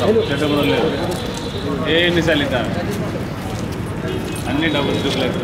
చెడ్డ లేదు ఎన్నిసార్లు ఇద్దాం అన్ని డబ్బులు చూపలేదు.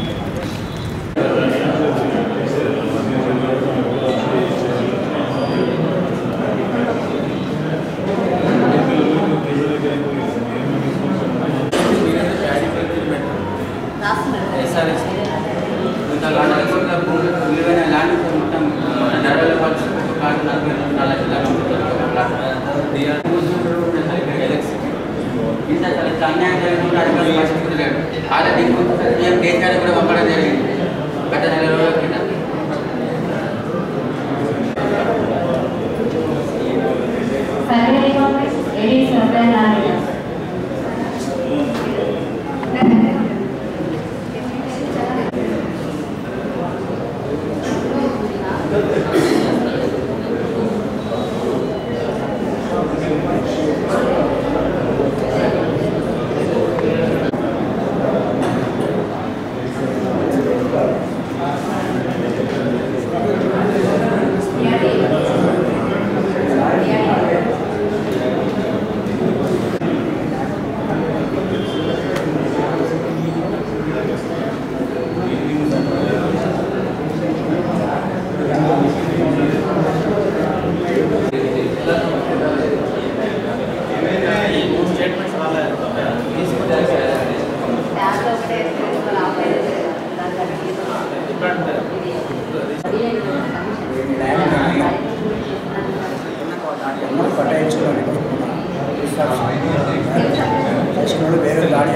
వేరే గాడి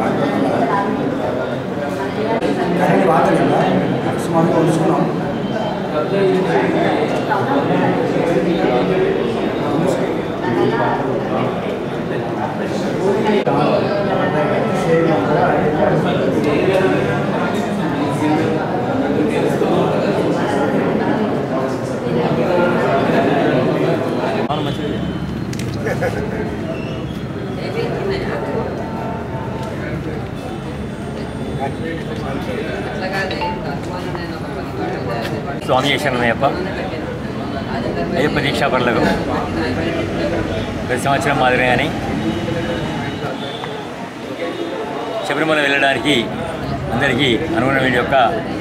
సుమారుగా ఉంచుకున్నాం. స్వామి శరణమయ్యప్ప అయ్యప్ప దీక్షాపరులకు ప్రతి సంవత్సరం మాదిరిగానే శబరిమల వెళ్ళడానికి అందరికీ అనుగుణమైన యొక్క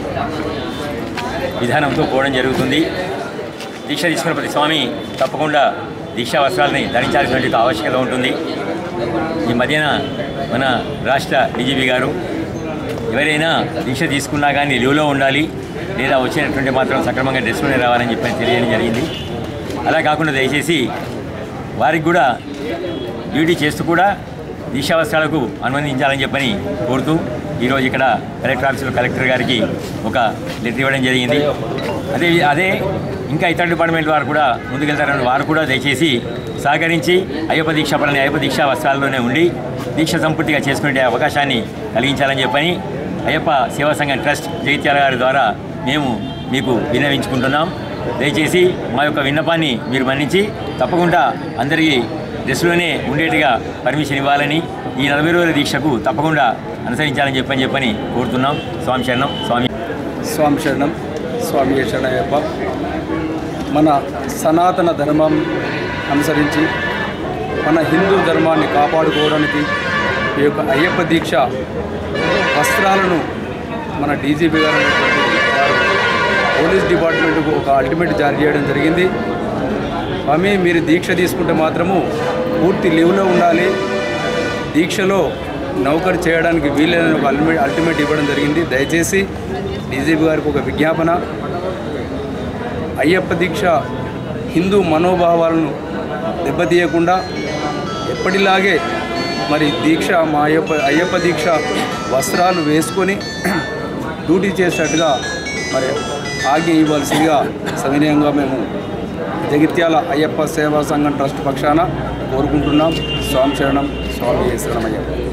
విధానంతో పోవడం జరుగుతుంది. దీక్ష తీసుకున్న ప్రతి స్వామి తప్పకుండా దీక్షా వస్త్రాలని ధరించాల్సినటువంటి ఆవశ్యకత ఉంటుంది. ఈ మధ్యన మన రాష్ట్ర డీజీపీ గారు ఎవరైనా దీక్ష తీసుకున్నా కానీ లీవ్లో ఉండాలి, లేదా వచ్చినటువంటి మాత్రం సక్రమంగా డ్రెస్లోనే రావాలని చెప్పి తెలియడం జరిగింది. అలా కాకుండా దయచేసి వారికి కూడా డ్యూటీ చేస్తూ కూడా దీక్షా వస్త్రాలకు అనుమతించాలని చెప్పని కోరుతూ ఈరోజు ఇక్కడ కలెక్టర్ ఆఫీసులో కలెక్టర్ గారికి ఒక లెటర్ ఇవ్వడం జరిగింది. అదే ఇంకా ఇతర డిపార్ట్మెంట్ వారు కూడా ముందుకెళ్తారని వారు కూడా దయచేసి సహకరించి అయ్యప్ప దీక్షాపరులని అయ్యప్ప దీక్షా వస్త్రాల్లోనే ఉండి దీక్ష సంపూర్తిగా చేసుకునే అవకాశాన్ని కలిగించాలని చెప్పని అయ్యప్ప సేవా సంఘం ట్రస్ట్ జగిత్యాల గారి ద్వారా మేము మీకు విన్నవించుకుంటున్నాం. దయచేసి మా యొక్క విన్నపాన్ని మీరు మన్నించి తప్పకుండా అందరికీ డ్రెస్లోనే ఉండేట్టుగా పర్మిషన్ ఇవ్వాలని, ఈ 40 రోజుల దీక్షకు తప్పకుండా అనుసరించాలని చెప్పని కోరుతున్నాం. స్వామి శరణం. స్వామి శరణం. స్వామి శరణయ్యప్ప. మన సనాతన ధర్మం అనుసరించి మన హిందూ ధర్మాన్ని కాపాడుకోవడానికి ఈ యొక్క అయ్యప్ప దీక్ష వస్త్రాలను మన డీజీపీ గారు పోలీస్ డిపార్ట్మెంట్కు ఒక అల్టిమేట్ జారీ చేయడం జరిగింది. స్వామి మీరు దీక్ష తీసుకుంటే మాత్రము పూర్తి లీవ్లో ఉండాలి, దీక్షలో నౌకరు చేయడానికి వీలైన ఒక అల్టిమేట్ ఇవ్వడం జరిగింది. దయచేసి డీజీపీ గారికి ఒక విజ్ఞాపన, అయ్యప్ప దీక్ష హిందూ మనోభావాలను దెబ్బతీయకుండా ఎప్పటిలాగే మరి దీక్ష మా అయ్యప్ప దీక్ష వస్త్రాలు వేసుకొని డ్యూటీ చేసేట్టుగా మరి ఆజ్ఞ ఇవ్వాల్సిందిగా సవినయంగా మేము జగిత్యాల అయ్యప్ప సేవా సంఘం ట్రస్ట్ పక్షాన కోరుకుంటున్నాం. స్వామి శరణం. స్వామి శరణమయ్య.